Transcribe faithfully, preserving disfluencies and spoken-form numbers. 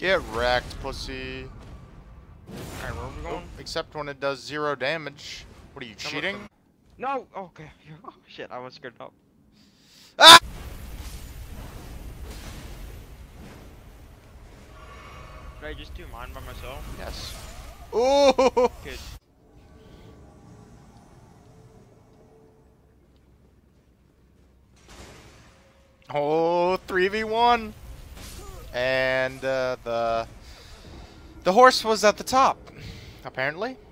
Get wrecked, pussy. Alright, where are we going? Oh, except when it does zero damage. What are you, cheating? No! Oh, okay. Oh, shit, I was scared. Oh. Ah! Should I just do mine by myself? Yes. Ooh! Good. Oh, three v one. And uh, the the horse was at the top, apparently.